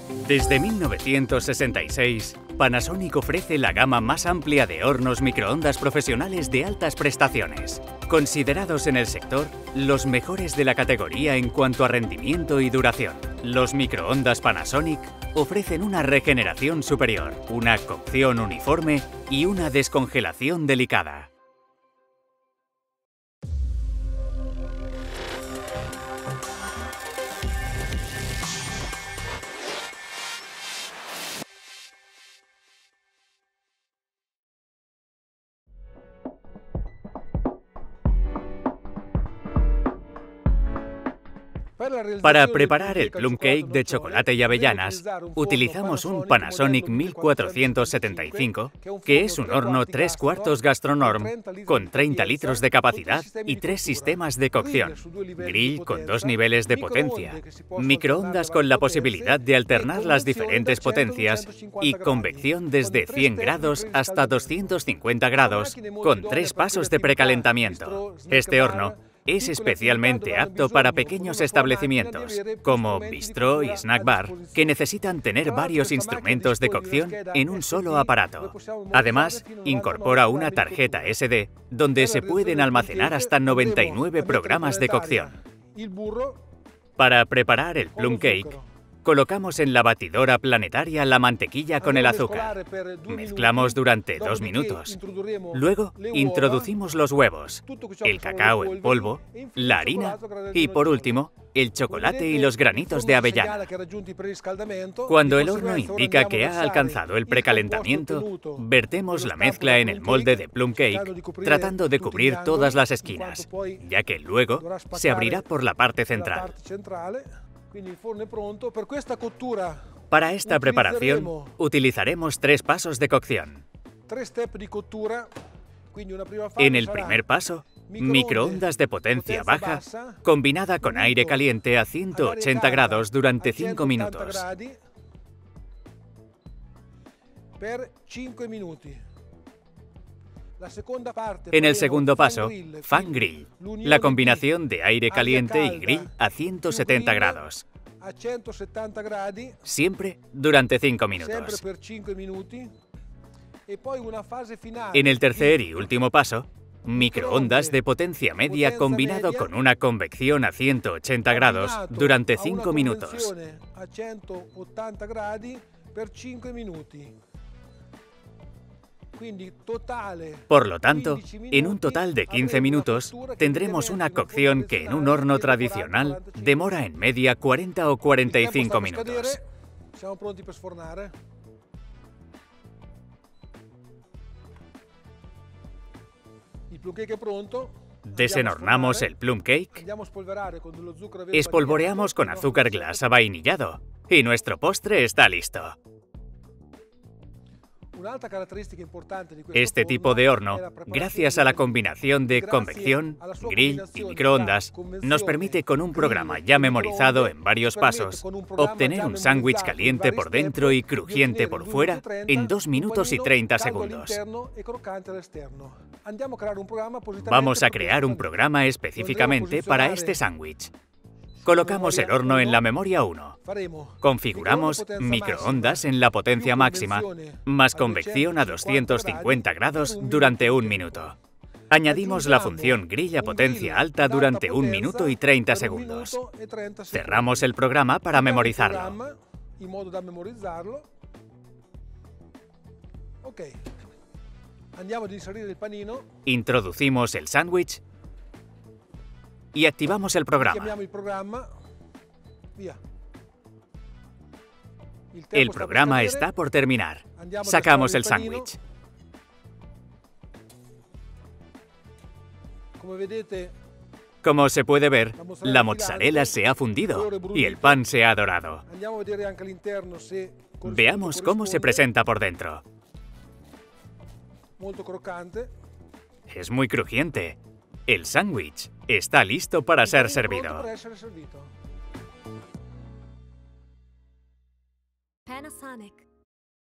Desde 1966, Panasonic ofrece la gama más amplia de hornos microondas profesionales de altas prestaciones, considerados en el sector los mejores de la categoría en cuanto a rendimiento y duración. Los microondas Panasonic ofrecen una regeneración superior, una cocción uniforme y una descongelación delicada. Para preparar el plum cake de chocolate y avellanas, utilizamos un Panasonic 1475, que es un horno 3/4 Gastronorm con 30 litros de capacidad y 3 sistemas de cocción, grill con 2 niveles de potencia, microondas con la posibilidad de alternar las diferentes potencias y convección desde 100 grados hasta 250 grados con 3 pasos de precalentamiento. Este horno es especialmente apto para pequeños establecimientos, como bistró y snack bar, que necesitan tener varios instrumentos de cocción en un solo aparato. Además, incorpora una tarjeta SD, donde se pueden almacenar hasta 99 programas de cocción. Para preparar el plum cake, colocamos en la batidora planetaria la mantequilla con el azúcar. Mezclamos durante 2 minutos. Luego, introducimos los huevos, el cacao en polvo, la harina y, por último, el chocolate y los granitos de avellana. Cuando el horno indica que ha alcanzado el precalentamiento, vertemos la mezcla en el molde de plum cake, tratando de cubrir todas las esquinas, ya que luego se abrirá por la parte central. Para esta preparación, utilizaremos 3 pasos de cocción. En el primer paso, microondas de potencia baja, combinada con aire caliente a 180 grados durante 5 minutos. En el segundo paso, fan grill, la combinación de aire caliente y grill a 170 grados. Siempre durante 5 minutos. En el tercer y último paso, microondas de potencia media combinado con una convección a 180 grados durante 5 minutos. Por lo tanto, en un total de 15 minutos, tendremos una cocción que en un horno tradicional demora en media 40 o 45 minutos. Desenhornamos el plum cake, espolvoreamos con azúcar glass avainillado y nuestro postre está listo. Este tipo de horno, gracias a la combinación de convección, grill y microondas, nos permite con un programa ya memorizado en varios pasos, obtener un sándwich caliente por dentro y crujiente por fuera en 2 minutos y 30 segundos. Vamos a crear un programa específicamente para este sándwich. Colocamos el horno en la memoria 1. Configuramos microondas en la potencia máxima, más convección a 250 grados durante 1 minuto. Añadimos la función grill a potencia alta durante 1 minuto y 30 segundos. Cerramos el programa para memorizarlo. Introducimos el sándwich y activamos el programa. El programa está por terminar. Sacamos el sándwich. Como se puede ver, la mozzarella se ha fundido y el pan se ha dorado. Veamos cómo se presenta por dentro. Es muy crujiente. El sándwich está listo para ser servido. Panasonic.